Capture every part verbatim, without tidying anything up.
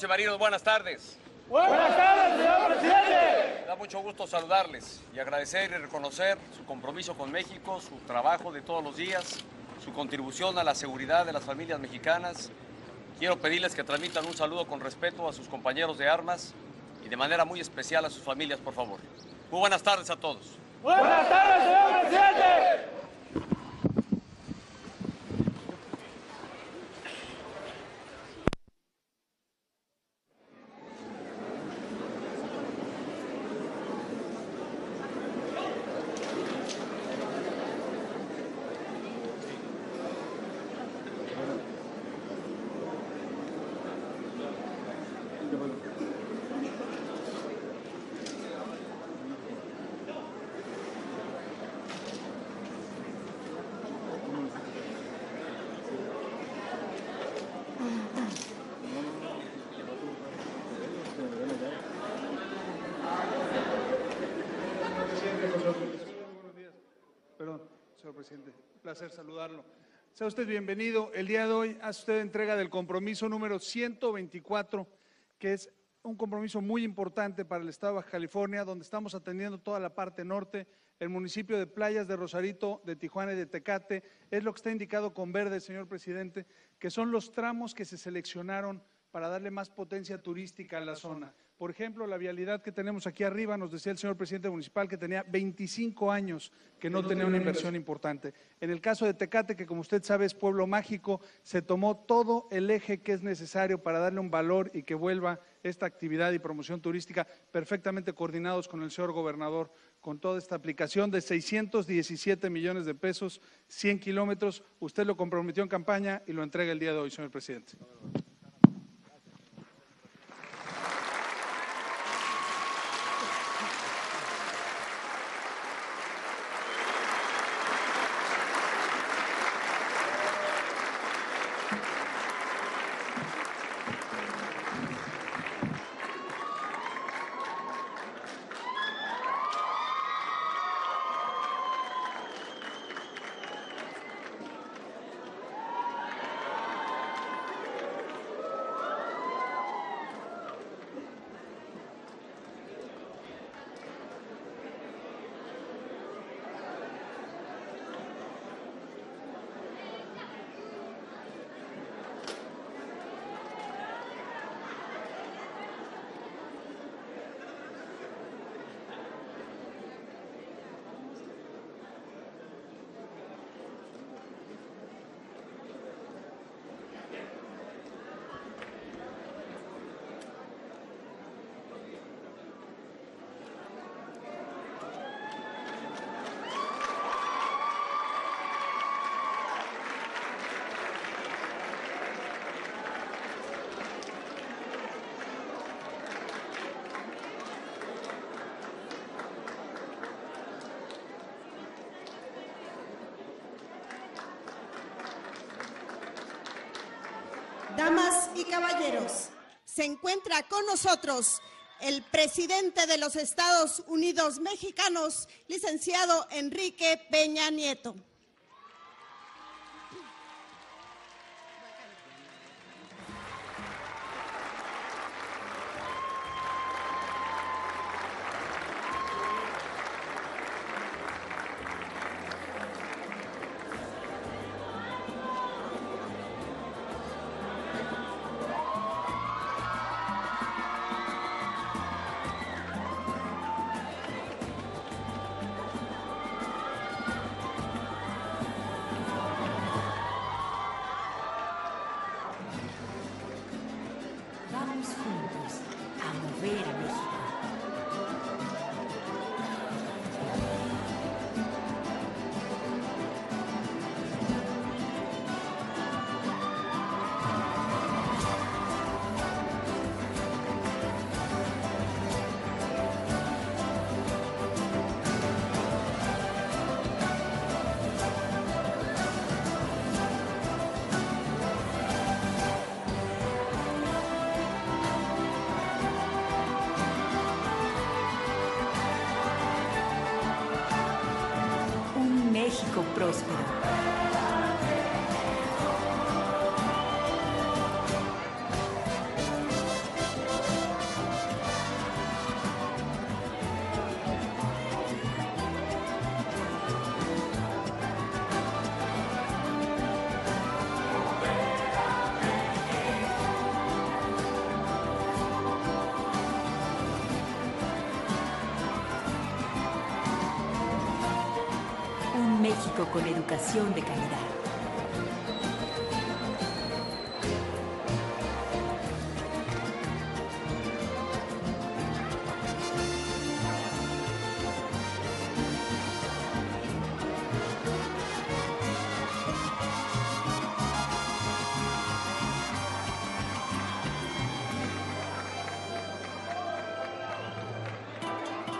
marinos, buenas tardes. Buenas tardes, señor presidente. Me da mucho gusto saludarles y agradecer y reconocer su compromiso con México, su trabajo de todos los días, su contribución a la seguridad de las familias mexicanas. Quiero pedirles que transmitan un saludo con respeto a sus compañeros de armas y de manera muy especial a sus familias, por favor. Muy buenas tardes a todos. Buenas tardes, señor presidente. Perdón, señor presidente, un placer saludarlo. Sea usted bienvenido. El día de hoy hace usted entrega del compromiso número ciento veinticuatro, que es un compromiso muy importante para el estado de Baja California, donde estamos atendiendo toda la parte norte, el municipio de Playas de Rosarito, de Tijuana y de Tecate. Es lo que está indicado con verde, señor presidente, que son los tramos que se seleccionaron para darle más potencia turística a la zona. Por ejemplo, la vialidad que tenemos aquí arriba, nos decía el señor presidente municipal que tenía veinticinco años que no tenía una inversión importante. En el caso de Tecate, que como usted sabe es pueblo mágico, se tomó todo el eje que es necesario para darle un valor y que vuelva esta actividad y promoción turística, perfectamente coordinados con el señor gobernador, con toda esta aplicación de seiscientos diecisiete millones de pesos, cien kilómetros. Usted lo comprometió en campaña y lo entrega el día de hoy, señor presidente. Damas y caballeros, se encuentra con nosotros el presidente de los Estados Unidos mexicanos, licenciado Enrique Peña Nieto. Vamos juntos a mover a México. Un México próspero. México con educación de calidad.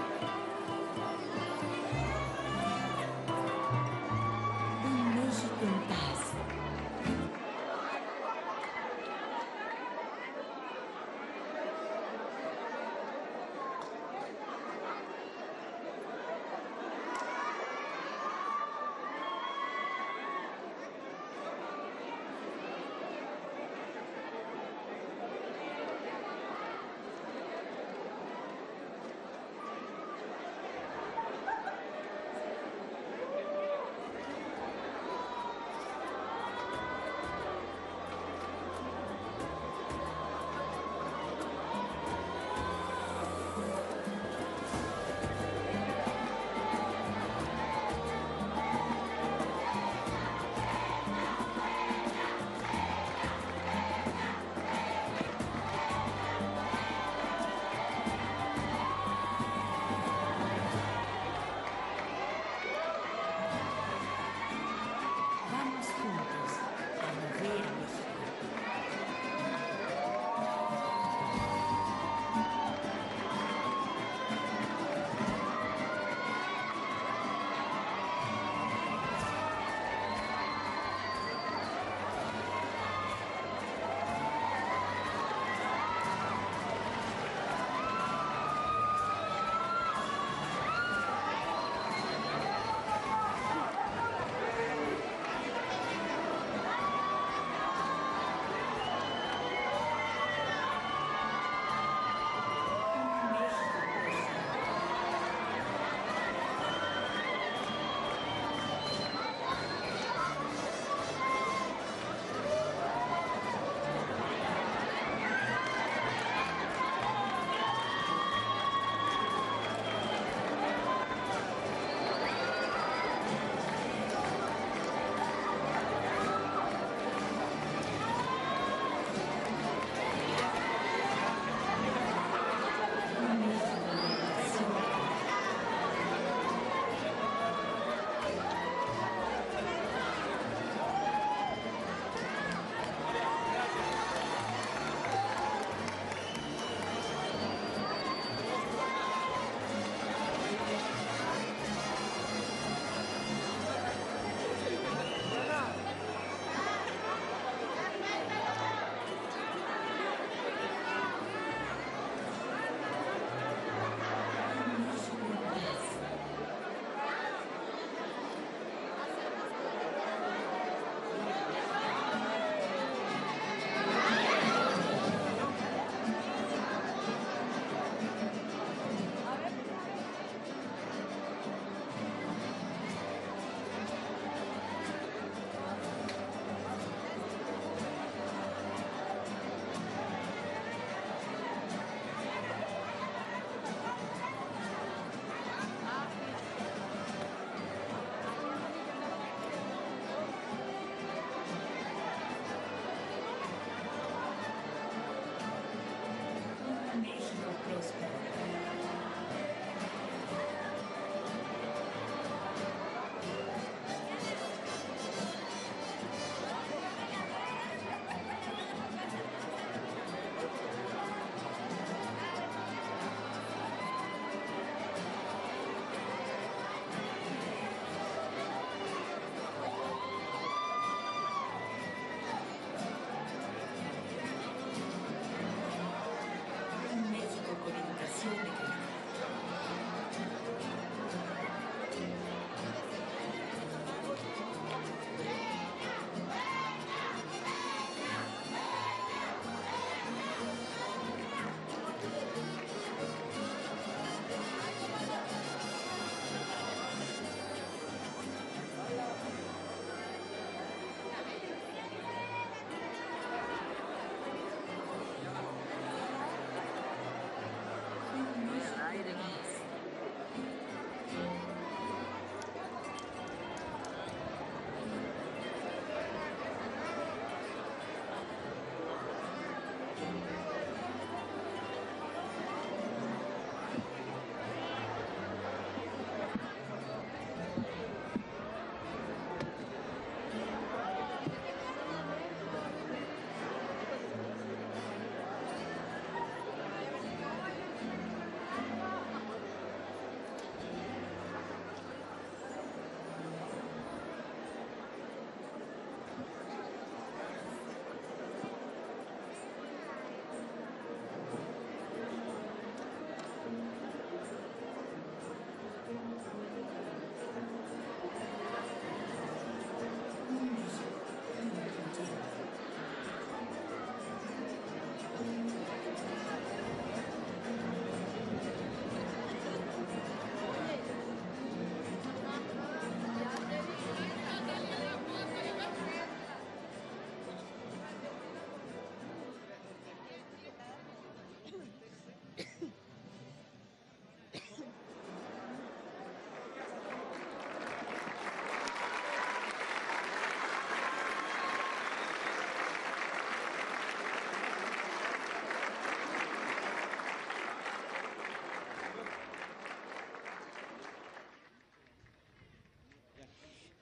Un México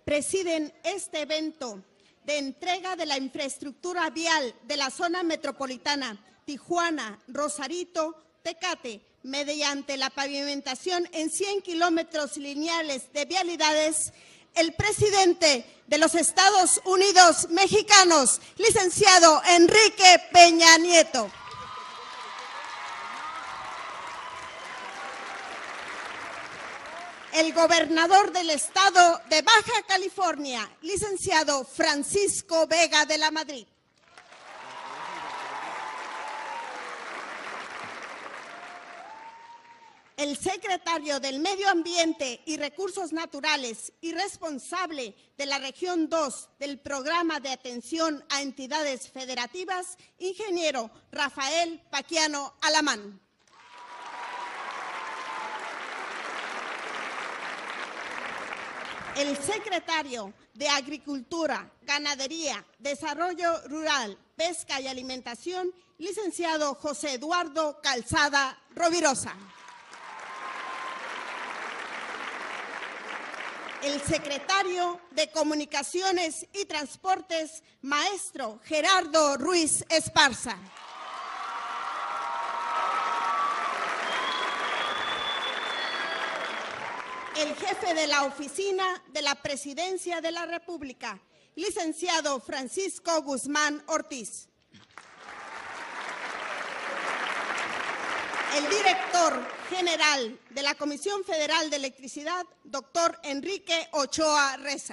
presiden este evento de entrega de la infraestructura vial de la zona metropolitana Tijuana, Rosarito, Tecate, mediante la pavimentación en cien kilómetros lineales de vialidades, el presidente de los Estados Unidos mexicanos, licenciado Enrique Peña Nieto. El gobernador del estado de Baja California, licenciado Francisco Vega de la Madrid. El secretario del Medio Ambiente y Recursos Naturales y responsable de la Región dos del Programa de Atención a Entidades Federativas, ingeniero Rafael Paquiano Alamán. El secretario de Agricultura, Ganadería, Desarrollo Rural, Pesca y Alimentación, licenciado José Eduardo Calzada Rovirosa. El secretario de Comunicaciones y Transportes, maestro Gerardo Ruiz Esparza. El jefe de la Oficina de la Presidencia de la República, licenciado Francisco Guzmán Ortiz. El director general de la Comisión Federal de Electricidad, doctor Enrique Ochoa Reza.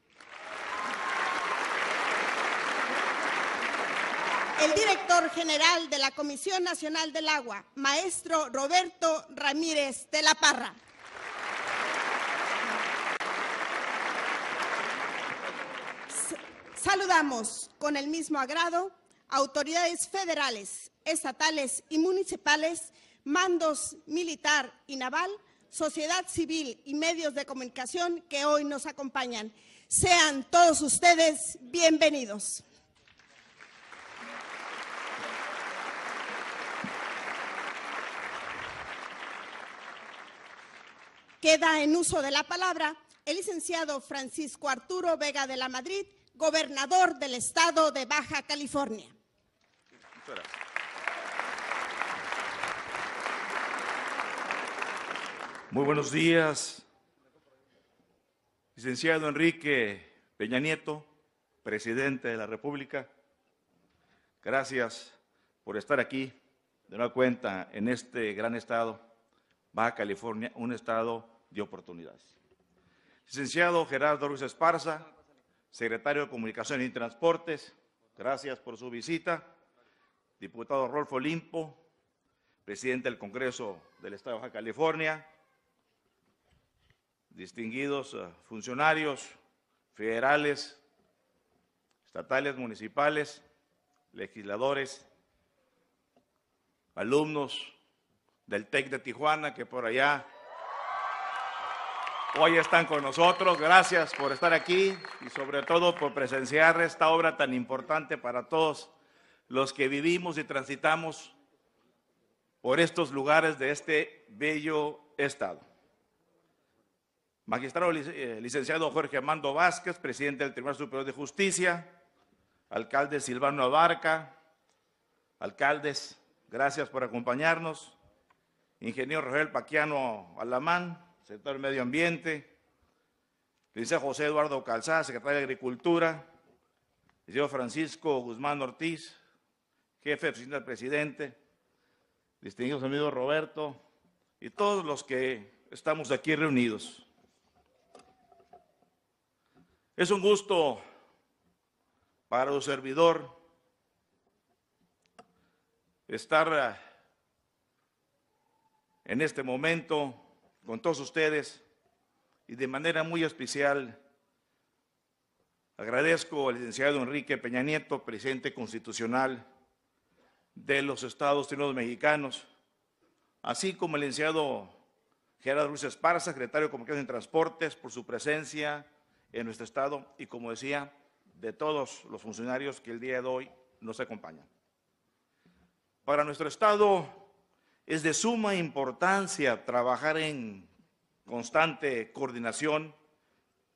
El director general de la Comisión Nacional del Agua, maestro Roberto Ramírez de la Parra. Saludamos con el mismo agrado a autoridades federales, estatales y municipales, mandos militar y naval, sociedad civil y medios de comunicación que hoy nos acompañan. Sean todos ustedes bienvenidos. Queda en uso de la palabra el licenciado Francisco Arturo Vega de la Madrid, gobernador del estado de Baja California. Muchas gracias. Muy buenos días, licenciado Enrique Peña Nieto, presidente de la República. Gracias por estar aquí de nueva cuenta en este gran estado, Baja California, un estado de oportunidades. Licenciado Gerardo Ruiz Esparza, secretario de Comunicación y Transportes, gracias por su visita. Diputado Rolfo Limpo, presidente del Congreso del Estado de Baja California, distinguidos uh, funcionarios federales, estatales, municipales, legisladores, alumnos del TEC de Tijuana que por allá hoy están con nosotros. Gracias por estar aquí y sobre todo por presenciar esta obra tan importante para todos los que vivimos y transitamos por estos lugares de este bello estado. Magistrado licenciado Jorge Armando Vázquez, presidente del Tribunal Superior de Justicia, alcalde Silvano Abarca, alcaldes, gracias por acompañarnos, ingeniero Rafael Paquiano Alamán, secretario del Medio Ambiente, licenciado José Eduardo Calzada, secretario de Agricultura, licenciado Francisco Guzmán Ortiz, jefe de oficina del presidente, distinguidos amigos Roberto y todos los que estamos aquí reunidos. Es un gusto para un servidor estar en este momento con todos ustedes y de manera muy especial agradezco al licenciado Enrique Peña Nieto, presidente constitucional de los Estados Unidos mexicanos, así como el licenciado Gerardo Ruiz Esparza, secretario de Comunicación y Transportes, por su presencia en nuestro estado y, como decía, de todos los funcionarios que el día de hoy nos acompañan. Para nuestro estado es de suma importancia trabajar en constante coordinación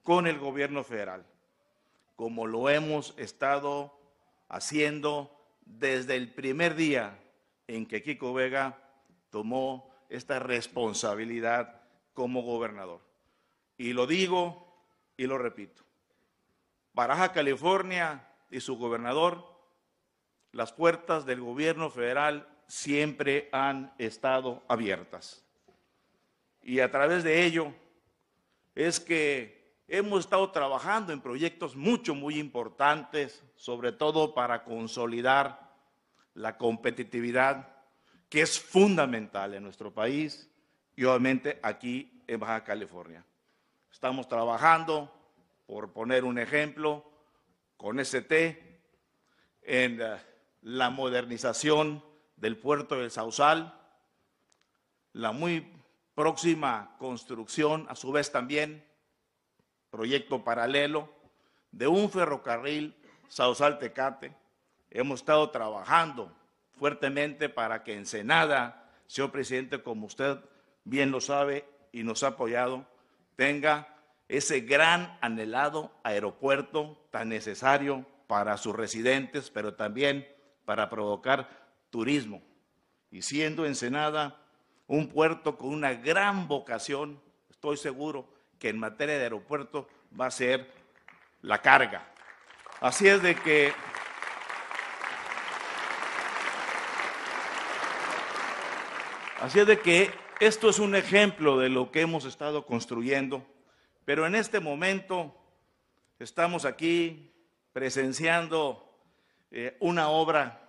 con el gobierno federal, como lo hemos estado haciendo desde el primer día en que Kiko Vega tomó esta responsabilidad como gobernador. Y lo digo y lo repito, para Baja California y su gobernador, las puertas del gobierno federal siempre han estado abiertas. Y a través de ello es que hemos estado trabajando en proyectos mucho, muy importantes, sobre todo para consolidar la competitividad, que es fundamental en nuestro país y obviamente aquí en Baja California. Estamos trabajando, por poner un ejemplo, con S T en uh, la modernización del puerto del Sausal, la muy próxima construcción, a su vez también, proyecto paralelo, de un ferrocarril Sausal-Tecate. Hemos estado trabajando fuertemente para que Ensenada, señor presidente, como usted bien lo sabe y nos ha apoyado, tenga ese gran anhelado aeropuerto tan necesario para sus residentes, pero también para provocar turismo. Y siendo Ensenada un puerto con una gran vocación, estoy seguro que en materia de aeropuerto va a ser la carga. Así es de que Así es de que esto es un ejemplo de lo que hemos estado construyendo, pero en este momento estamos aquí presenciando eh, una obra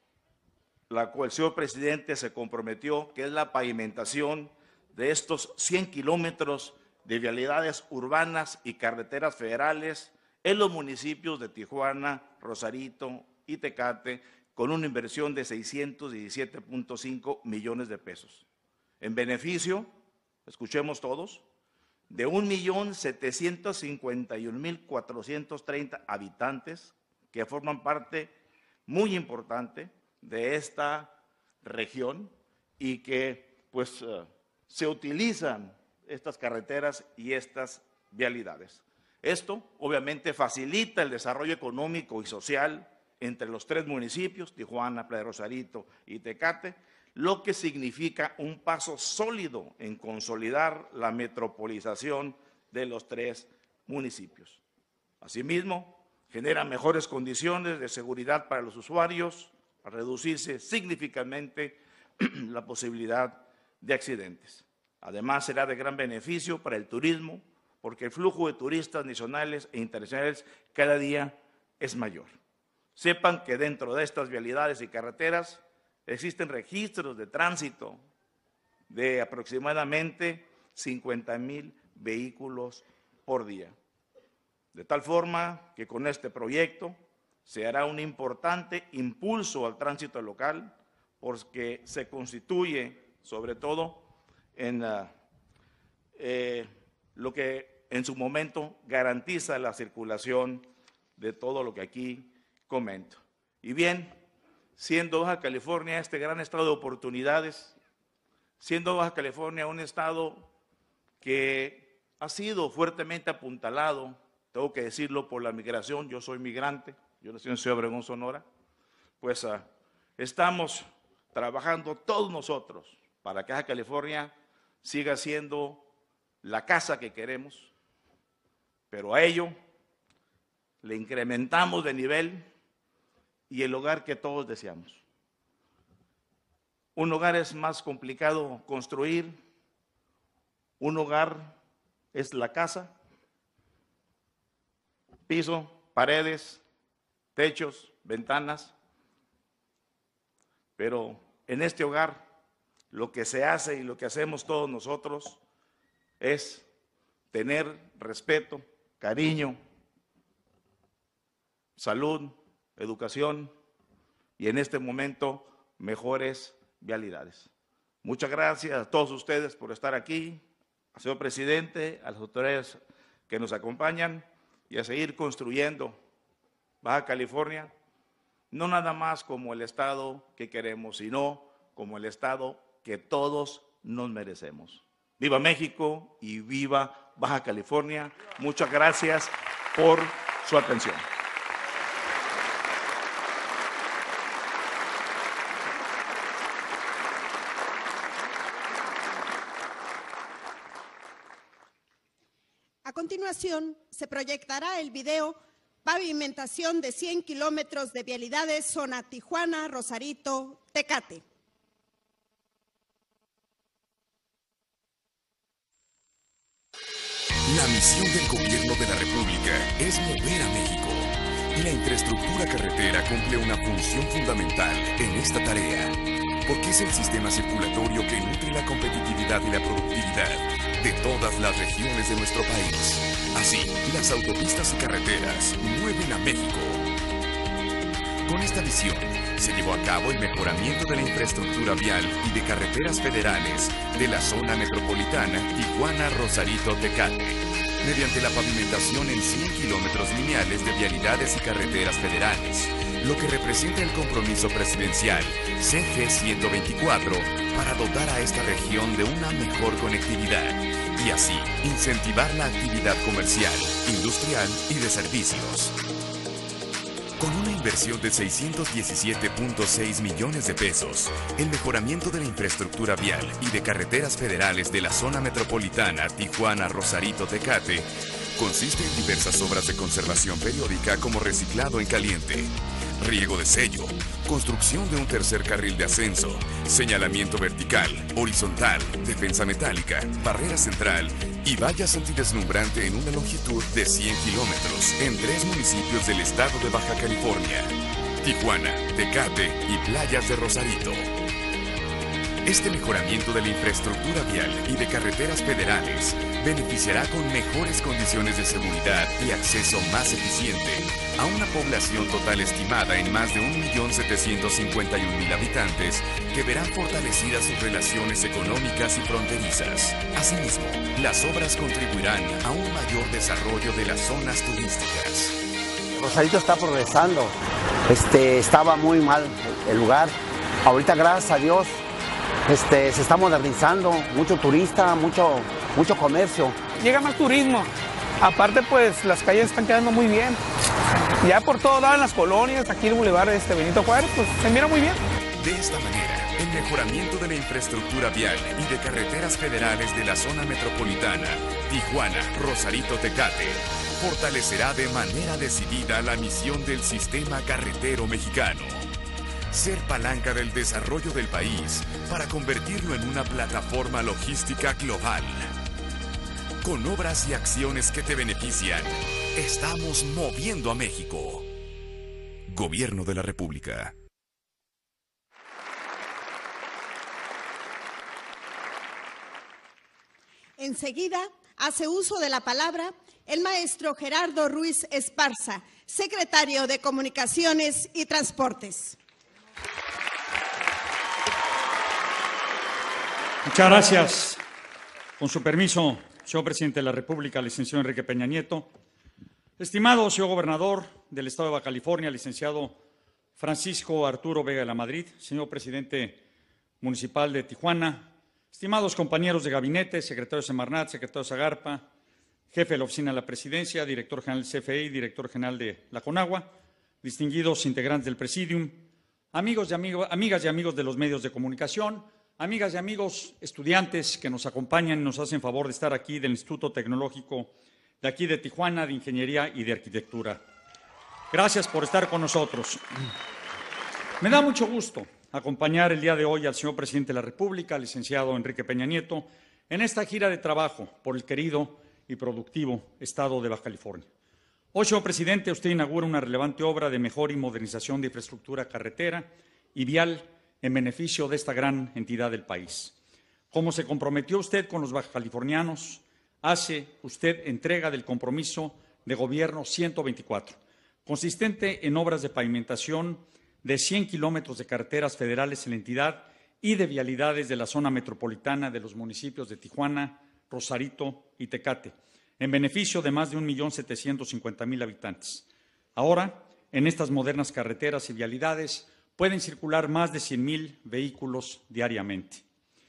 la cual el señor presidente se comprometió, que es la pavimentación de estos cien kilómetros de vialidades urbanas y carreteras federales en los municipios de Tijuana, Rosarito y Tecate, con una inversión de seiscientos diecisiete punto cinco millones de pesos. En beneficio, escuchemos todos, de un millón setecientos cincuenta y un mil cuatrocientos treinta habitantes que forman parte muy importante de esta región y que pues uh, se utilizan estas carreteras y estas vialidades. Esto obviamente facilita el desarrollo económico y social entre los tres municipios, Tijuana, Playa de Rosarito y Tecate, lo que significa un paso sólido en consolidar la metropolización de los tres municipios. Asimismo, genera mejores condiciones de seguridad para los usuarios, a reducirse significativamente la posibilidad de accidentes. Además, será de gran beneficio para el turismo, porque el flujo de turistas nacionales e internacionales cada día es mayor. Sepan que dentro de estas vialidades y carreteras existen registros de tránsito de aproximadamente cincuenta mil vehículos por día. De tal forma que con este proyecto se hará un importante impulso al tránsito local, porque se constituye sobre todo en uh, eh, lo que en su momento garantiza la circulación de todo lo que aquí comento. Y bien, siendo Baja California este gran estado de oportunidades, siendo Baja California un estado que ha sido fuertemente apuntalado, tengo que decirlo, por la migración, yo soy migrante, yo nací en Ciudad Obregón, Sonora, pues uh, estamos trabajando todos nosotros para que Baja California siga siendo la casa que queremos, pero a ello le incrementamos de nivel y el hogar que todos deseamos. Un hogar es más complicado construir, un hogar es la casa, piso, paredes, techos, ventanas, pero en este hogar lo que se hace y lo que hacemos todos nosotros es tener respeto, cariño, salud, educación y en este momento mejores vialidades. Muchas gracias a todos ustedes por estar aquí, al señor presidente, a las autoridades que nos acompañan y a seguir construyendo Baja California, no nada más como el estado que queremos, sino como el estado que todos nos merecemos. Viva México y viva Baja California. Muchas gracias por su atención. A continuación, se proyectará el video Pavimentación de cien kilómetros de vialidades, zona Tijuana, Rosarito, Tecate. La misión del Gobierno de la República es mover a México. Y la infraestructura carretera cumple una función fundamental en esta tarea, porque es el sistema circulatorio que nutre la competitividad y la productividad de todas las regiones de nuestro país. Así, las autopistas y carreteras mueven a México. Con esta visión, se llevó a cabo el mejoramiento de la infraestructura vial y de carreteras federales de la zona metropolitana Tijuana-Rosarito-Tecate, mediante la pavimentación en cien kilómetros lineales de vialidades y carreteras federales, lo que representa el compromiso presidencial C G ciento veinticuatro para dotar a esta región de una mejor conectividad y así incentivar la actividad comercial, industrial y de servicios. Con una inversión de seiscientos diecisiete punto seis millones de pesos, el mejoramiento de la infraestructura vial y de carreteras federales de la zona metropolitana Tijuana-Rosarito-Tecate consiste en diversas obras de conservación periódica como reciclado en caliente, riego de sello, construcción de un tercer carril de ascenso, señalamiento vertical, horizontal, defensa metálica, barrera central y vallas antideslumbrante en una longitud de cien kilómetros en tres municipios del estado de Baja California, Tijuana, Tecate y playas de Rosarito. Este mejoramiento de la infraestructura vial y de carreteras federales beneficiará con mejores condiciones de seguridad y acceso más eficiente a una población total estimada en más de un millón setecientos cincuenta y un mil habitantes que verán fortalecidas sus relaciones económicas y fronterizas. Asimismo, las obras contribuirán a un mayor desarrollo de las zonas turísticas. Rosarito está progresando, este, estaba muy mal el lugar. Ahorita, gracias a Dios, Este, se está modernizando, mucho turista, mucho, mucho comercio. Llega más turismo, aparte pues las calles están quedando muy bien. Ya por todo lado en las colonias, aquí en el Boulevard este Benito Juárez, pues se mira muy bien. De esta manera, el mejoramiento de la infraestructura vial y de carreteras federales de la zona metropolitana, Tijuana, Rosarito, Tecate, fortalecerá de manera decidida la misión del sistema carretero mexicano. Ser palanca del desarrollo del país para convertirlo en una plataforma logística global. Con obras y acciones que te benefician, estamos moviendo a México. Gobierno de la República. Enseguida, hace uso de la palabra el maestro Gerardo Ruiz Esparza, secretario de Comunicaciones y Transportes. Muchas gracias. Con su permiso, señor presidente de la República, licenciado Enrique Peña Nieto. Estimado señor gobernador del estado de Baja California, licenciado Francisco Arturo Vega de la Madrid, señor presidente municipal de Tijuana, estimados compañeros de gabinete, secretario de Semarnat, secretario de Zagarpa, jefe de la oficina de la presidencia, director general del C F E y director general de la CONAGUA, distinguidos integrantes del presidium, amigos y amigo, amigas y amigos de los medios de comunicación, amigas y amigos estudiantes que nos acompañan y nos hacen favor de estar aquí del Instituto Tecnológico de aquí de Tijuana, de Ingeniería y de Arquitectura. Gracias por estar con nosotros. Me da mucho gusto acompañar el día de hoy al señor presidente de la República, licenciado Enrique Peña Nieto, en esta gira de trabajo por el querido y productivo estado de Baja California. Hoy, señor presidente, usted inaugura una relevante obra de mejora y modernización de infraestructura carretera y vial en beneficio de esta gran entidad del país. Como se comprometió usted con los bajacalifornianos, hace usted entrega del compromiso de gobierno ciento veinticuatro, consistente en obras de pavimentación de cien kilómetros de carreteras federales en la entidad y de vialidades de la zona metropolitana de los municipios de Tijuana, Rosarito y Tecate, en beneficio de más de un millón setecientos cincuenta mil habitantes. Ahora, en estas modernas carreteras y vialidades, pueden circular más de cien mil vehículos diariamente.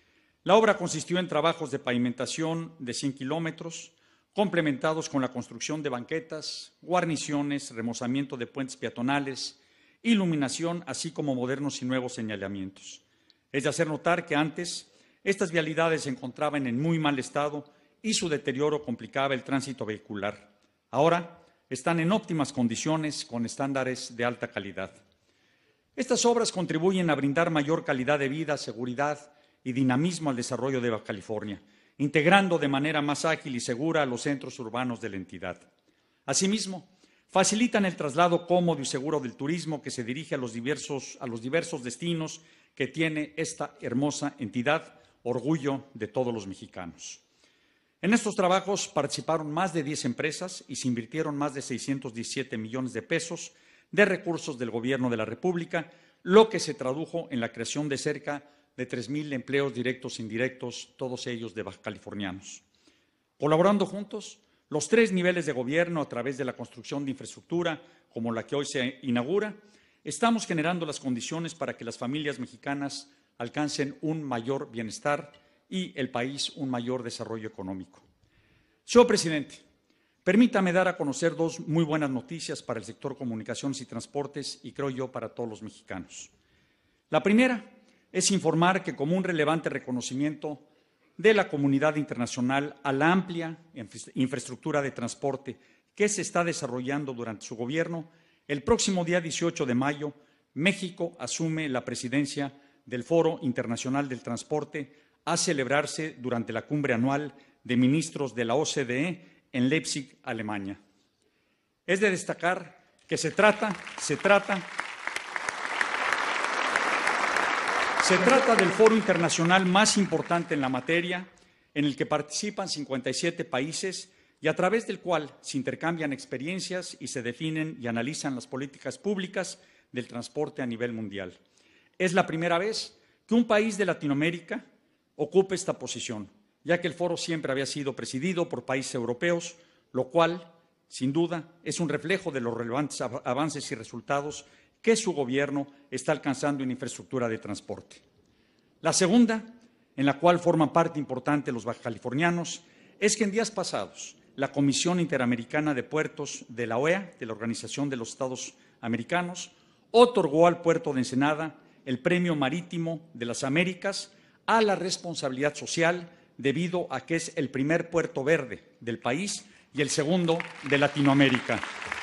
La obra consistió en trabajos de pavimentación de cien kilómetros, complementados con la construcción de banquetas, guarniciones, remozamiento de puentes peatonales, iluminación, así como modernos y nuevos señalamientos. Es de hacer notar que antes estas vialidades se encontraban en muy mal estado y su deterioro complicaba el tránsito vehicular. Ahora están en óptimas condiciones con estándares de alta calidad. Estas obras contribuyen a brindar mayor calidad de vida, seguridad y dinamismo al desarrollo de Baja California, integrando de manera más ágil y segura a los centros urbanos de la entidad. Asimismo, facilitan el traslado cómodo y seguro del turismo que se dirige a los diversos, a los diversos destinos que tiene esta hermosa entidad, orgullo de todos los mexicanos. En estos trabajos participaron más de diez empresas y se invirtieron más de seiscientos diecisiete millones de pesos de recursos del Gobierno de la República, lo que se tradujo en la creación de cerca de tres mil empleos directos e indirectos, todos ellos de bajacalifornianos. Colaborando juntos, los tres niveles de gobierno a través de la construcción de infraestructura, como la que hoy se inaugura, estamos generando las condiciones para que las familias mexicanas alcancen un mayor bienestar y el país un mayor desarrollo económico. Señor presidente, permítame dar a conocer dos muy buenas noticias para el sector comunicaciones y transportes y creo yo para todos los mexicanos. La primera es informar que como un relevante reconocimiento de la comunidad internacional a la amplia infraestructura de transporte que se está desarrollando durante su gobierno, el próximo día dieciocho de mayo, México asume la presidencia del Foro Internacional del Transporte a celebrarse durante la cumbre anual de ministros de la O C D E en Leipzig, Alemania. Es de destacar que se trata, se trata, se trata del foro internacional más importante en la materia, en el que participan cincuenta y siete países y a través del cual se intercambian experiencias y se definen y analizan las políticas públicas del transporte a nivel mundial. Es la primera vez que un país de Latinoamérica ocupe esta posición, ya que el foro siempre había sido presidido por países europeos, lo cual, sin duda, es un reflejo de los relevantes avances y resultados que su gobierno está alcanzando en infraestructura de transporte. La segunda, en la cual forman parte importante los bajacalifornianos, es que en días pasados la Comisión Interamericana de Puertos de la O E A, de la Organización de los Estados Americanos, otorgó al puerto de Ensenada el Premio Marítimo de las Américas a la responsabilidad social debido a que es el primer puerto verde del país y el segundo de Latinoamérica.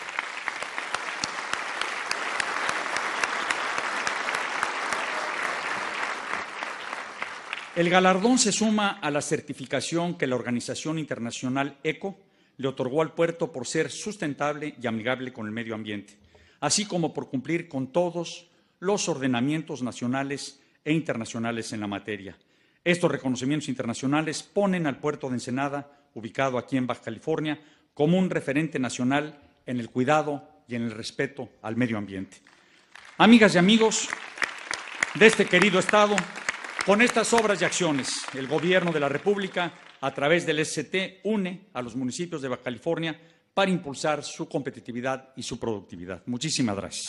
El galardón se suma a la certificación que la organización internacional ECO le otorgó al puerto por ser sustentable y amigable con el medio ambiente, así como por cumplir con todos los ordenamientos nacionales e internacionales en la materia. Estos reconocimientos internacionales ponen al puerto de Ensenada, ubicado aquí en Baja California, como un referente nacional en el cuidado y en el respeto al medio ambiente. Amigas y amigos de este querido Estado, con estas obras y acciones, el Gobierno de la República, a través del S C T, une a los municipios de Baja California para impulsar su competitividad y su productividad. Muchísimas gracias.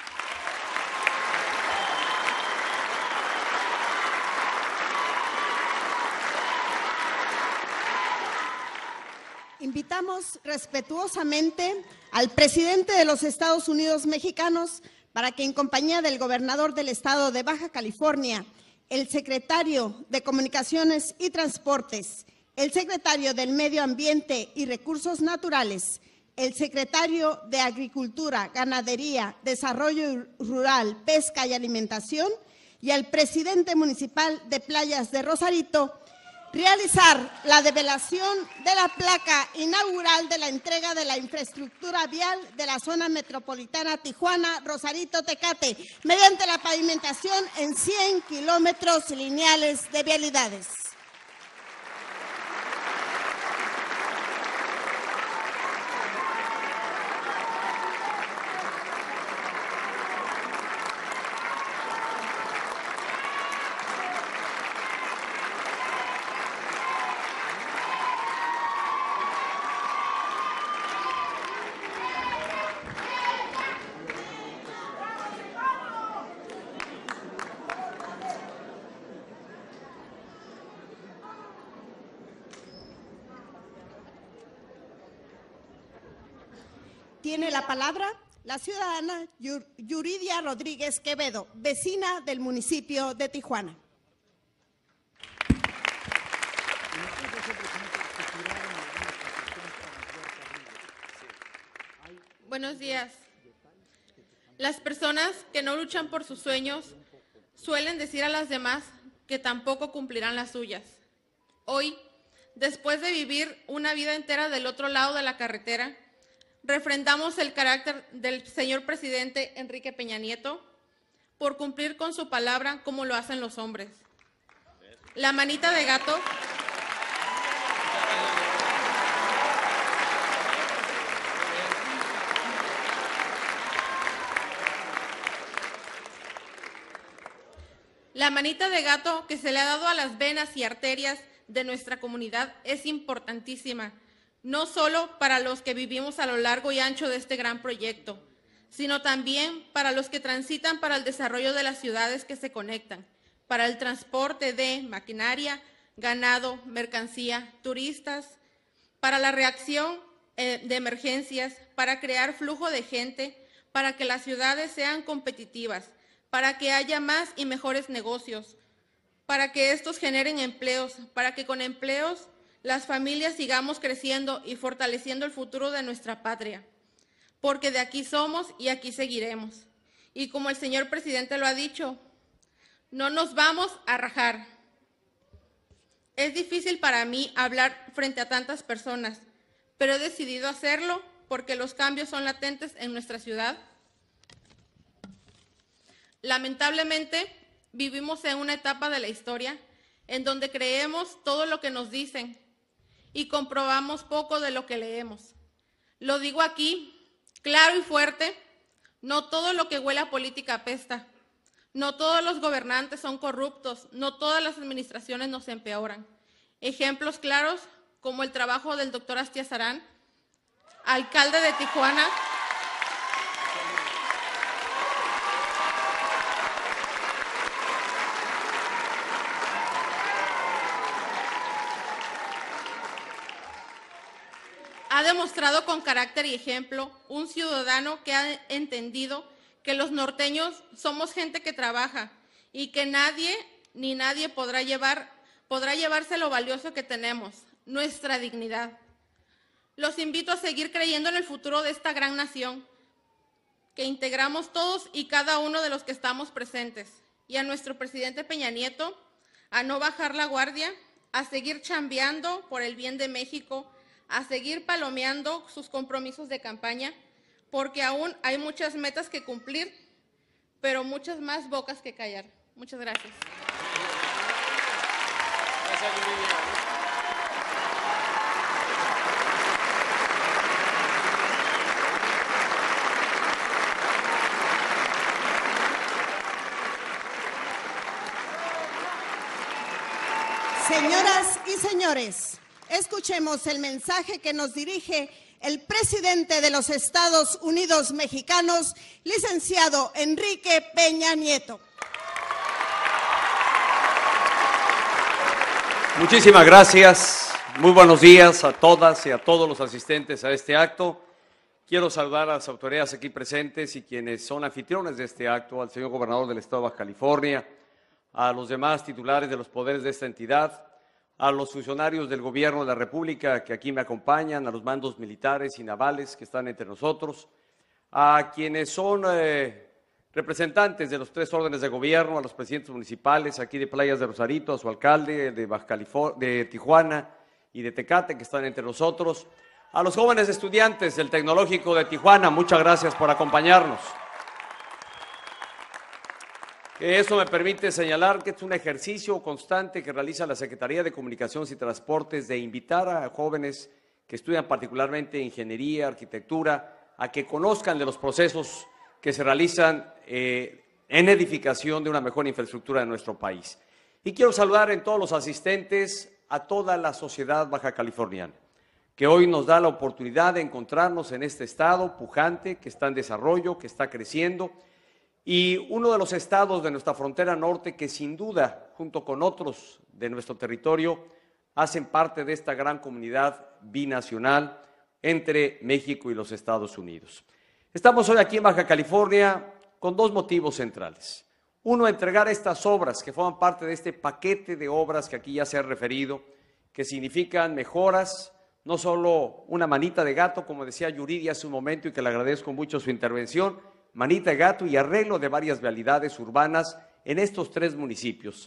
Invitamos respetuosamente al presidente de los Estados Unidos mexicanos para que en compañía del gobernador del estado de Baja California, el secretario de Comunicaciones y Transportes, el secretario del Medio Ambiente y Recursos Naturales, el secretario de Agricultura, Ganadería, Desarrollo Rural, Pesca y Alimentación y el presidente municipal de Playas de Rosarito, realizar la develación de la placa inaugural de la entrega de la infraestructura vial de la zona metropolitana Tijuana, Rosarito, Tecate, mediante la pavimentación en cien kilómetros lineales de vialidades. Tiene la palabra la ciudadana Yuridia Rodríguez Quevedo, vecina del municipio de Tijuana. Buenos días. Las personas que no luchan por sus sueños suelen decir a las demás que tampoco cumplirán las suyas. Hoy, después de vivir una vida entera del otro lado de la carretera, refrendamos el carácter del señor presidente Enrique Peña Nieto por cumplir con su palabra como lo hacen los hombres. La manita de gato La manita de gato que se le ha dado a las venas y arterias de nuestra comunidad es importantísima, no solo para los que vivimos a lo largo y ancho de este gran proyecto, sino también para los que transitan para el desarrollo de las ciudades que se conectan, para el transporte de maquinaria, ganado, mercancía, turistas, para la reacción eh, de emergencias, para crear flujo de gente, para que las ciudades sean competitivas, para que haya más y mejores negocios, para que estos generen empleos, para que con empleos las familias sigamos creciendo y fortaleciendo el futuro de nuestra patria, porque de aquí somos y aquí seguiremos. Y como el señor presidente lo ha dicho, no nos vamos a rajar. Es difícil para mí hablar frente a tantas personas, pero he decidido hacerlo porque los cambios son latentes en nuestra ciudad. Lamentablemente, vivimos en una etapa de la historia en donde creemos todo lo que nos dicen y comprobamos poco de lo que leemos. Lo digo aquí, claro y fuerte, no todo lo que huele a política apesta, no todos los gobernantes son corruptos, no todas las administraciones nos empeoran. Ejemplos claros como el trabajo del doctor Astiazarán, alcalde de Tijuana, ha demostrado con carácter y ejemplo un ciudadano que ha entendido que los norteños somos gente que trabaja y que nadie ni nadie podrá llevar, podrá llevarse lo valioso que tenemos, nuestra dignidad. Los invito a seguir creyendo en el futuro de esta gran nación, que integramos todos y cada uno de los que estamos presentes, y a nuestro presidente Peña Nieto a no bajar la guardia, a seguir chambeando por el bien de México, a seguir palomeando sus compromisos de campaña, porque aún hay muchas metas que cumplir, pero muchas más bocas que callar. Muchas gracias. Gracias, Yuridia. Señoras y señores, escuchemos el mensaje que nos dirige el presidente de los Estados Unidos mexicanos, licenciado Enrique Peña Nieto. Muchísimas gracias. Muy buenos días a todas y a todos los asistentes a este acto. Quiero saludar a las autoridades aquí presentes y quienes son anfitriones de este acto, al señor gobernador del Estado de Baja California, a los demás titulares de los poderes de esta entidad, a los funcionarios del Gobierno de la República que aquí me acompañan, a los mandos militares y navales que están entre nosotros, a quienes son eh, representantes de los tres órdenes de gobierno, a los presidentes municipales aquí de Playas de Rosarito, a su alcalde de, Baja California, de Tijuana y de Tecate que están entre nosotros, a los jóvenes estudiantes del Tecnológico de Tijuana, muchas gracias por acompañarnos. Eso me permite señalar que es un ejercicio constante que realiza la Secretaría de Comunicaciones y Transportes de invitar a jóvenes que estudian particularmente ingeniería, arquitectura, a que conozcan de los procesos que se realizan eh, en edificación de una mejor infraestructura de nuestro país. Y quiero saludar en todos los asistentes a toda la sociedad baja californiana, que hoy nos da la oportunidad de encontrarnos en este estado pujante, que está en desarrollo, que está creciendo, y uno de los estados de nuestra frontera norte que sin duda, junto con otros de nuestro territorio, hacen parte de esta gran comunidad binacional, entre México y los Estados Unidos. Estamos hoy aquí en Baja California con dos motivos centrales. Uno, entregar estas obras que forman parte de este paquete de obras que aquí ya se ha referido, que significan mejoras, no solo una manita de gato, como decía Yuridia hace un momento y que le agradezco mucho su intervención, manita de gato y arreglo de varias vialidades urbanas en estos tres municipios,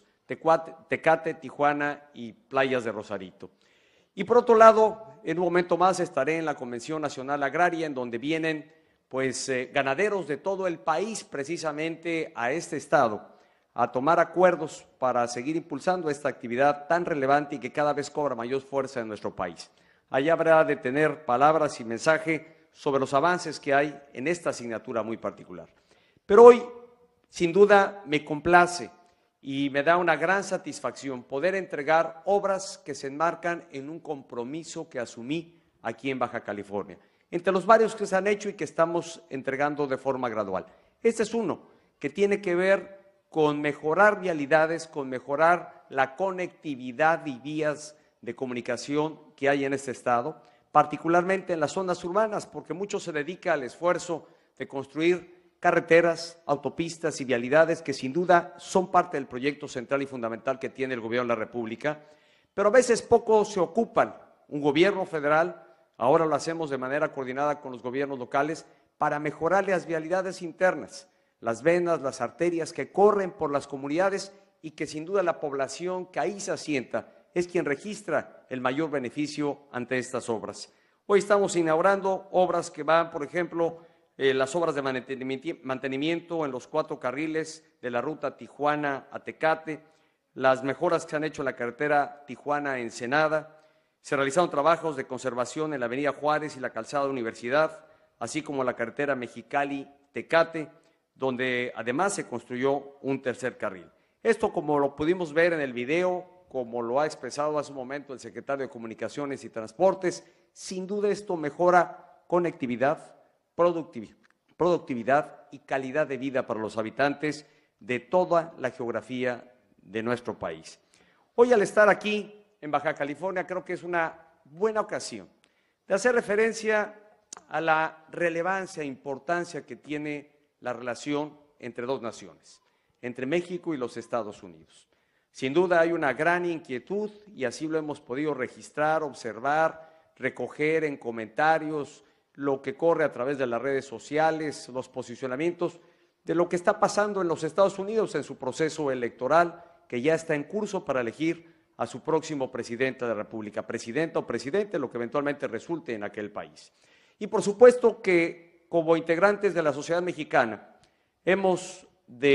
Tecate, Tijuana y Playas de Rosarito. Y por otro lado, en un momento más estaré en la Convención Nacional Agraria, en donde vienen pues eh, ganaderos de todo el país precisamente a este estado a tomar acuerdos para seguir impulsando esta actividad tan relevante y que cada vez cobra mayor fuerza en nuestro país. Allá habrá de tener palabras y mensaje sobre los avances que hay en esta asignatura muy particular. Pero hoy, sin duda, me complace y me da una gran satisfacción poder entregar obras que se enmarcan en un compromiso que asumí aquí en Baja California, entre los varios que se han hecho y que estamos entregando de forma gradual. Este es uno que tiene que ver con mejorar vialidades, con mejorar la conectividad y vías de comunicación que hay en este estado, particularmente en las zonas urbanas, porque mucho se dedica al esfuerzo de construir carreteras, autopistas y vialidades que sin duda son parte del proyecto central y fundamental que tiene el Gobierno de la República, pero a veces poco se ocupan. Un gobierno federal, ahora lo hacemos de manera coordinada con los gobiernos locales, para mejorar las vialidades internas, las venas, las arterias que corren por las comunidades y que sin duda la población que ahí se asienta es quien registra el mayor beneficio ante estas obras. Hoy estamos inaugurando obras que van, por ejemplo, eh, las obras de mantenimiento en los cuatro carriles de la ruta Tijuana a Tecate, las mejoras que se han hecho en la carretera Tijuana-Ensenada, se realizaron trabajos de conservación en la avenida Juárez y la calzada Universidad, así como la carretera Mexicali-Tecate, donde además se construyó un tercer carril. Esto, como lo pudimos ver en el video, como lo ha expresado hace un momento el secretario de Comunicaciones y Transportes, sin duda esto mejora conectividad, productividad, productividad y calidad de vida para los habitantes de toda la geografía de nuestro país. Hoy, al estar aquí en Baja California, creo que es una buena ocasión de hacer referencia a la relevancia e importancia que tiene la relación entre dos naciones, entre México y los Estados Unidos. Sin duda hay una gran inquietud y así lo hemos podido registrar, observar, recoger en comentarios, lo que corre a través de las redes sociales, los posicionamientos de lo que está pasando en los Estados Unidos en su proceso electoral, que ya está en curso para elegir a su próximo presidente de la República, presidenta o presidente, lo que eventualmente resulte en aquel país. Y por supuesto que como integrantes de la sociedad mexicana hemos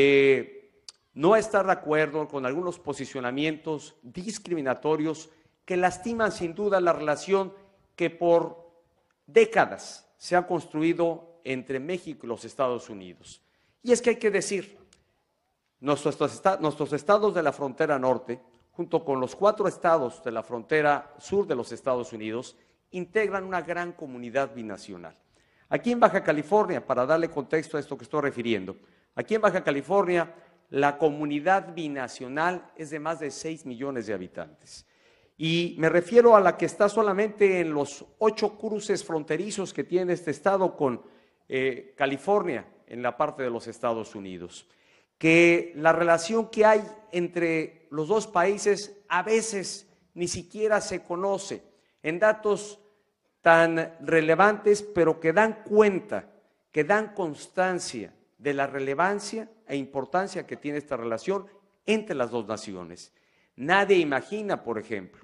de no estar de acuerdo con algunos posicionamientos discriminatorios que lastiman sin duda la relación que por décadas se ha construido entre México y los Estados Unidos. Y es que hay que decir, nuestros, nuestros estados de la frontera norte, junto con los cuatro estados de la frontera sur de los Estados Unidos, integran una gran comunidad binacional. Aquí en Baja California, para darle contexto a esto que estoy refiriendo, aquí en Baja California la comunidad binacional es de más de seis millones de habitantes. Y me refiero a la que está solamente en los ocho cruces fronterizos que tiene este estado con eh, California, en la parte de los Estados Unidos. Que la relación que hay entre los dos países a veces ni siquiera se conoce en datos tan relevantes, pero que dan cuenta, que dan constancia de la relevancia e importancia que tiene esta relación entre las dos naciones. Nadie imagina, por ejemplo,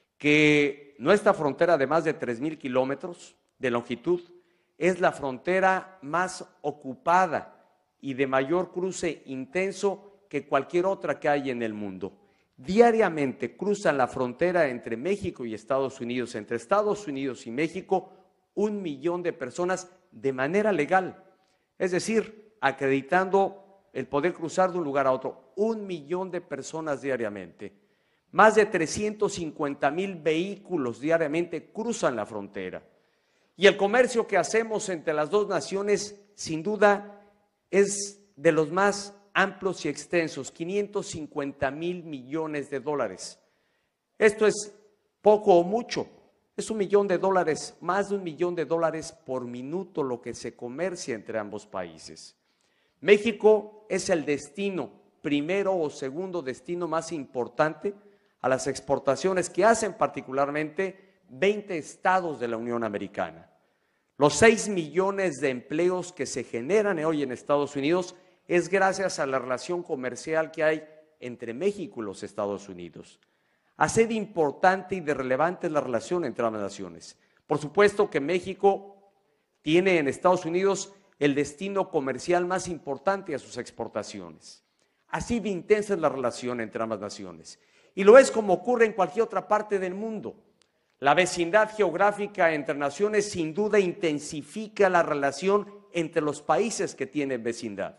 que nuestra frontera de más de tres mil kilómetros de longitud es la frontera más ocupada y de mayor cruce intenso que cualquier otra que hay en el mundo. Diariamente cruzan la frontera entre México y Estados Unidos, entre Estados Unidos y México, un millón de personas de manera legal, es decir, acreditando el poder cruzar de un lugar a otro, un millón de personas diariamente. Más de trescientos cincuenta mil vehículos diariamente cruzan la frontera. Y el comercio que hacemos entre las dos naciones, sin duda, es de los más amplios y extensos, quinientos cincuenta mil millones de dólares. Esto es poco o mucho, Es un millón de dólares, más de un millón de dólares por minuto lo que se comercia entre ambos países. México es el destino, primero o segundo destino más importante a las exportaciones que hacen particularmente veinte estados de la Unión Americana. Los seis millones de empleos que se generan hoy en Estados Unidos es gracias a la relación comercial que hay entre México y los Estados Unidos. Así de importante y de relevante es la relación entre ambas naciones. Por supuesto que México tiene en Estados Unidos el destino comercial más importante a sus exportaciones. Así de intensa es la relación entre ambas naciones. Y lo es como ocurre en cualquier otra parte del mundo. La vecindad geográfica entre naciones sin duda intensifica la relación entre los países que tienen vecindad.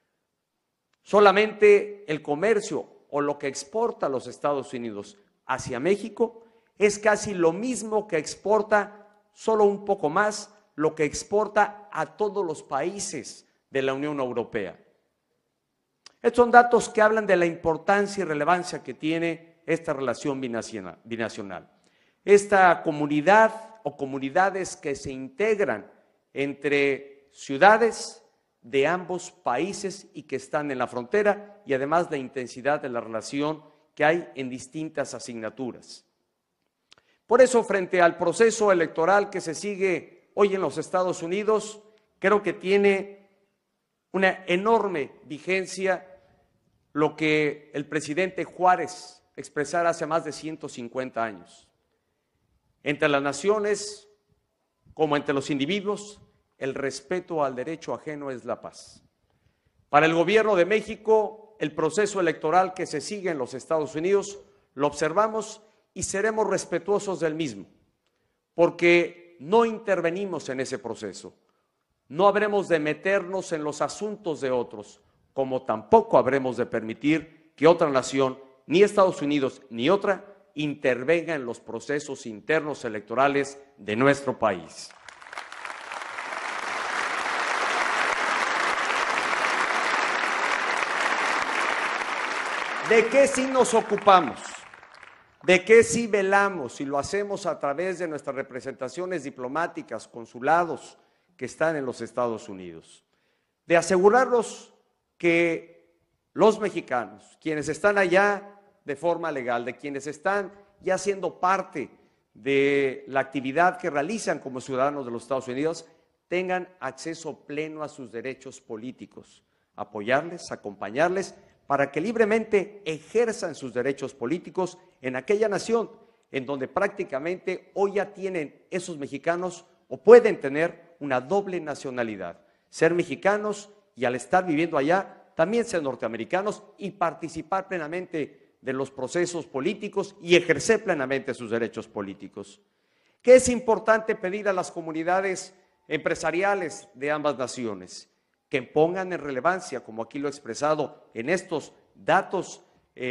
Solamente el comercio o lo que exporta los Estados Unidos hacia México es casi lo mismo que exporta, solo un poco más, lo que exporta a todos los países de la Unión Europea. Estos son datos que hablan de la importancia y relevancia que tiene esta relación binacional. binacional. Esta comunidad o comunidades que se integran entre ciudades de ambos países y que están en la frontera, y además la intensidad de la relación que hay en distintas asignaturas. Por eso, frente al proceso electoral que se sigue hoy en los Estados Unidos, creo que tiene una enorme vigencia lo que el presidente Juárez expresara hace más de ciento cincuenta años. Entre las naciones, como entre los individuos, el respeto al derecho ajeno es la paz. Para el gobierno de México, el proceso electoral que se sigue en los Estados Unidos lo observamos y seremos respetuosos del mismo, porque no intervenimos en ese proceso. No habremos de meternos en los asuntos de otros, como tampoco habremos de permitir que otra nación, ni Estados Unidos ni otra, intervenga en los procesos internos electorales de nuestro país. ¿De qué sí nos ocupamos? ¿De qué sí velamos? Y lo hacemos a través de nuestras representaciones diplomáticas, consulados que están en los Estados Unidos. De asegurarnos que los mexicanos, quienes están allá de forma legal, de quienes están ya siendo parte de la actividad que realizan como ciudadanos de los Estados Unidos, tengan acceso pleno a sus derechos políticos, apoyarles, acompañarles, para que libremente ejerzan sus derechos políticos en aquella nación en donde prácticamente hoy ya tienen esos mexicanos o pueden tener una doble nacionalidad, ser mexicanos y al estar viviendo allá también ser norteamericanos y participar plenamente de los procesos políticos y ejercer plenamente sus derechos políticos. ¿Qué es importante pedir a las comunidades empresariales de ambas naciones? Que pongan en relevancia, como aquí lo he expresado, en estos datos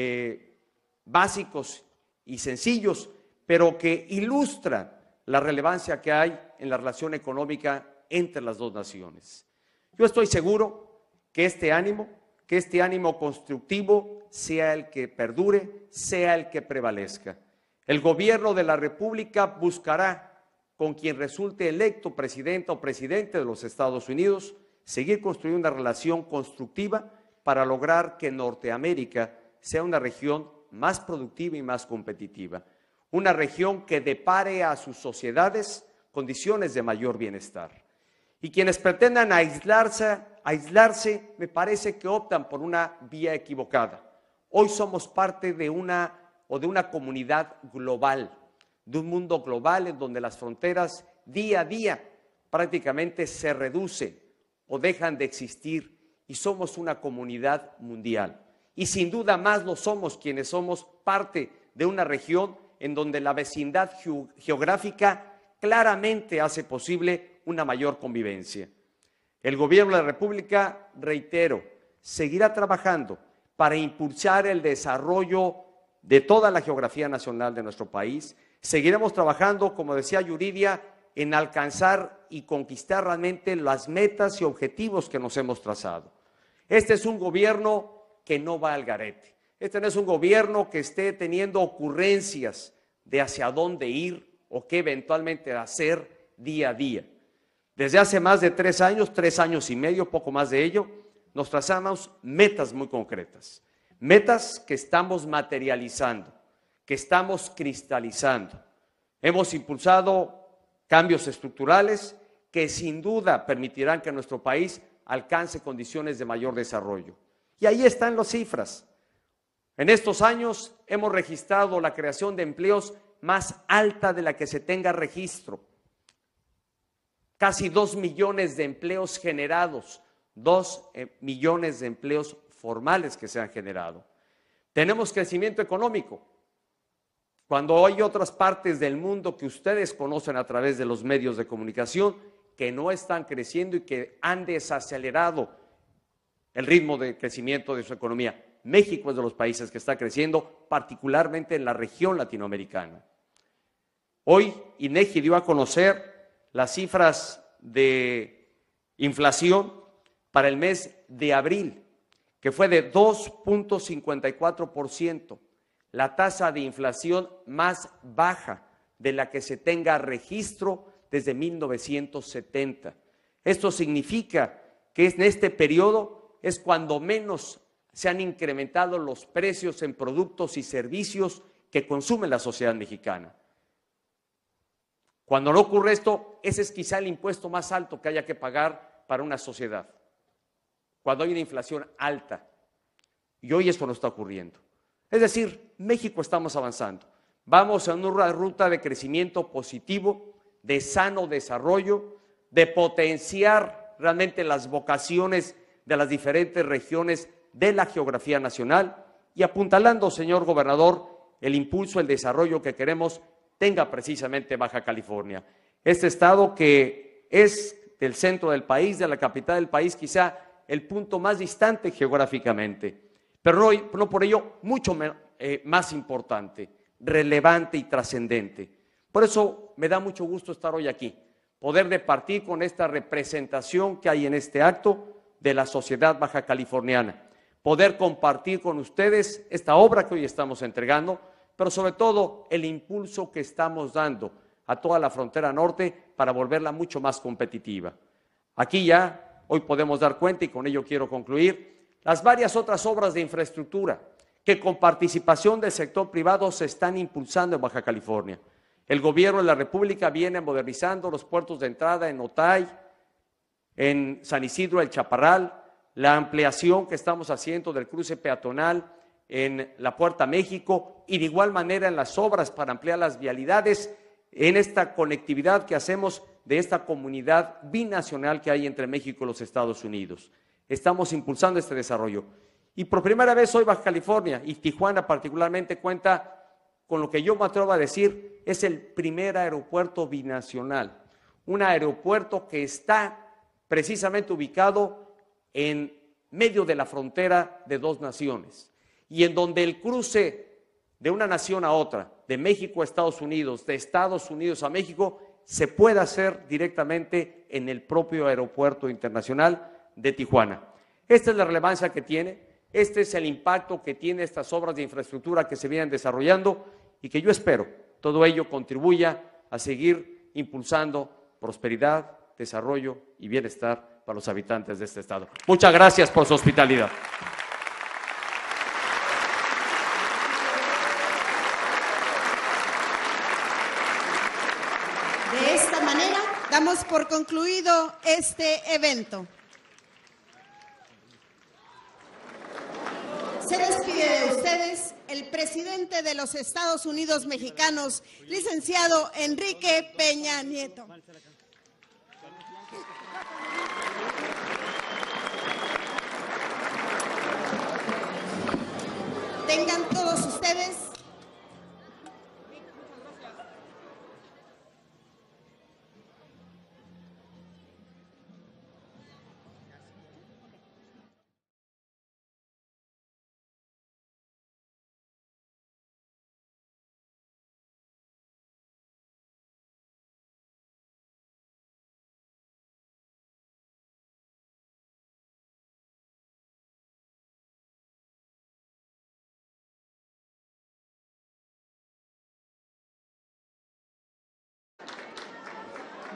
eh, básicos y sencillos, pero que ilustran la relevancia que hay en la relación económica entre las dos naciones. Yo estoy seguro que este ánimo, que este ánimo constructivo sea el que perdure, sea el que prevalezca. El gobierno de la República buscará, con quien resulte electo presidenta o presidente de los Estados Unidos, seguir construyendo una relación constructiva para lograr que Norteamérica sea una región más productiva y más competitiva, una región que depare a sus sociedades condiciones de mayor bienestar. Y quienes pretendan aislarse, aislarse, me parece que optan por una vía equivocada. Hoy somos parte de una o de una comunidad global, de un mundo global en donde las fronteras día a día prácticamente se reducen o dejan de existir y somos una comunidad mundial. Y sin duda más lo somos quienes somos parte de una región en donde la vecindad geográfica claramente hace posible una mayor convivencia. El gobierno de la República, reitero, seguirá trabajando para impulsar el desarrollo de toda la geografía nacional de nuestro país. Seguiremos trabajando, como decía Yuridia, en alcanzar y conquistar realmente las metas y objetivos que nos hemos trazado. Este es un gobierno que no va al garete. Este no es un gobierno que esté teniendo ocurrencias de hacia dónde ir o qué eventualmente hacer día a día. Desde hace más de tres años, tres años y medio, poco más de ello, nos trazamos metas muy concretas, metas que estamos materializando, que estamos cristalizando. Hemos impulsado cambios estructurales que sin duda permitirán que nuestro país alcance condiciones de mayor desarrollo. Y ahí están las cifras. En estos años hemos registrado la creación de empleos más alta de la que se tenga registro. Casi dos millones de empleos generados, dos eh, millones de empleos formales que se han generado. Tenemos crecimiento económico. Cuando hay otras partes del mundo que ustedes conocen a través de los medios de comunicación que no están creciendo y que han desacelerado el ritmo de crecimiento de su economía. México es de los países que está creciendo, particularmente en la región latinoamericana. Hoy INEGI dio a conocer las cifras de inflación para el mes de abril, que fue de dos punto cincuenta y cuatro por ciento, la tasa de inflación más baja de la que se tenga registro desde mil novecientos setenta. Esto significa que en este periodo es cuando menos se han incrementado los precios en productos y servicios que consume la sociedad mexicana. Cuando no ocurre esto, ese es quizá el impuesto más alto que haya que pagar para una sociedad, cuando hay una inflación alta. Y hoy esto no está ocurriendo. Es decir, México estamos avanzando. Vamos en una ruta de crecimiento positivo, de sano desarrollo, de potenciar realmente las vocaciones de las diferentes regiones de la geografía nacional y apuntalando, señor gobernador, el impulso, el desarrollo que queremos tenga precisamente Baja California. Este estado que es del centro del país, de la capital del país, quizá el punto más distante geográficamente, pero no, no por ello mucho eh, más importante, relevante y trascendente. Por eso me da mucho gusto estar hoy aquí, poder departir con esta representación que hay en este acto de la sociedad baja californiana, poder compartir con ustedes esta obra que hoy estamos entregando, pero sobre todo el impulso que estamos dando a toda la frontera norte para volverla mucho más competitiva. Aquí ya, hoy podemos dar cuenta, y con ello quiero concluir, las varias otras obras de infraestructura que con participación del sector privado se están impulsando en Baja California. El gobierno de la República viene modernizando los puertos de entrada en Otay, en San Isidro, El Chaparral, la ampliación que estamos haciendo del cruce peatonal en la Puerta México y de igual manera en las obras para ampliar las vialidades en esta conectividad que hacemos de esta comunidad binacional que hay entre México y los Estados Unidos. Estamos impulsando este desarrollo. Y por primera vez hoy Baja California y Tijuana particularmente cuenta con lo que yo me atrevo a decir es el primer aeropuerto binacional, un aeropuerto que está precisamente ubicado en medio de la frontera de dos naciones y en donde el cruce de una nación a otra, de México a Estados Unidos, de Estados Unidos a México, se puede hacer directamente en el propio aeropuerto internacional de Tijuana. Esta es la relevancia que tiene, este es el impacto que tiene estas obras de infraestructura que se vienen desarrollando y que yo espero todo ello contribuya a seguir impulsando prosperidad, desarrollo y bienestar para los habitantes de este estado. Muchas gracias por su hospitalidad. De esta manera, damos por concluido este evento. Se despide de ustedes el presidente de los Estados Unidos mexicanos, licenciado Enrique Peña Nieto. Tengan todos ustedes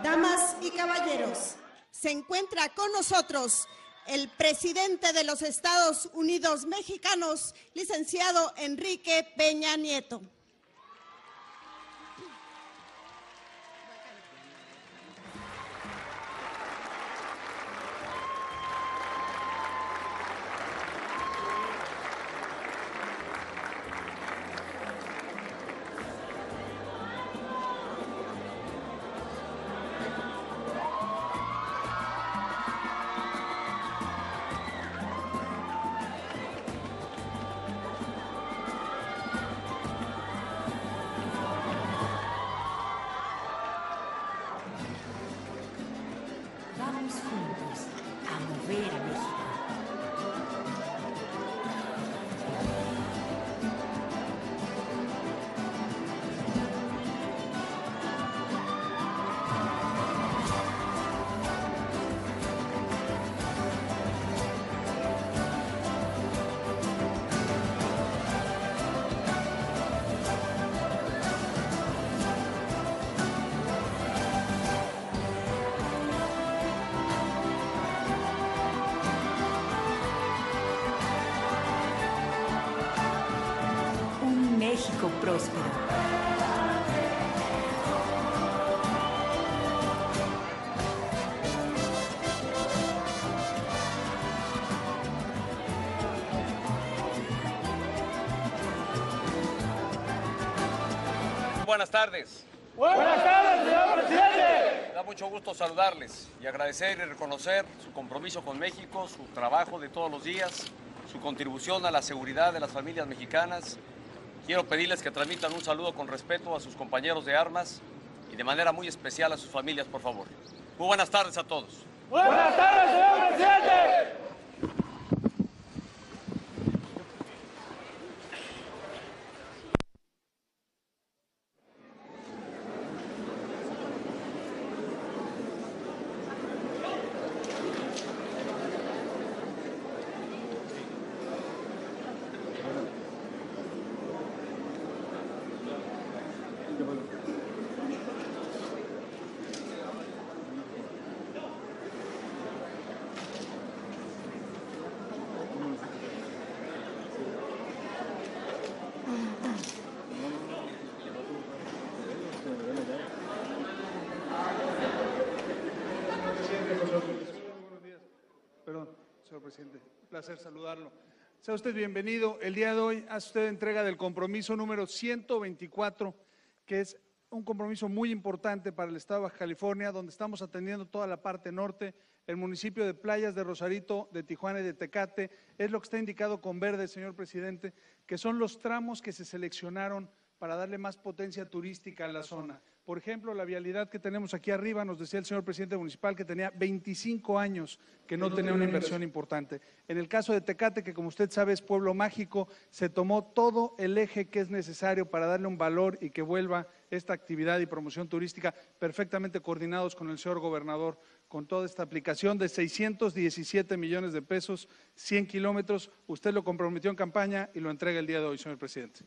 Damas y caballeros, se encuentra con nosotros el presidente de los Estados Unidos mexicanos, licenciado Enrique Peña Nieto. Vamos juntos a mover a México. Un México próspero. Buenas tardes. Buenas tardes, señor presidente. Me da mucho gusto saludarles y agradecer y reconocer su compromiso con México, su trabajo de todos los días, su contribución a la seguridad de las familias mexicanas. Quiero pedirles que transmitan un saludo con respeto a sus compañeros de armas y de manera muy especial a sus familias, por favor. Muy buenas tardes a todos. Buenas tardes, señor presidente. Perdón, señor presidente, un placer saludarlo. Sea usted bienvenido. El día de hoy hace usted entrega del compromiso número ciento veinticuatro, que es un compromiso muy importante para el estado de Baja California, donde estamos atendiendo toda la parte norte, el municipio de Playas de Rosarito, de Tijuana y de Tecate. Es lo que está indicado con verde, señor presidente, que son los tramos que se seleccionaron para darle más potencia turística a la zona. Por ejemplo, la vialidad que tenemos aquí arriba, nos decía el señor presidente municipal que tenía veinticinco años que no tenía una inversión importante. En el caso de Tecate, que como usted sabe es pueblo mágico, se tomó todo el eje que es necesario para darle un valor y que vuelva esta actividad y promoción turística perfectamente coordinados con el señor gobernador, con toda esta aplicación de seiscientos diecisiete millones de pesos, cien kilómetros. Usted lo comprometió en campaña y lo entrega el día de hoy, señor presidente.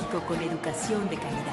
México con educación de calidad.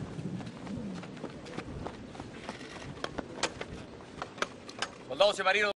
Soldados y marinos.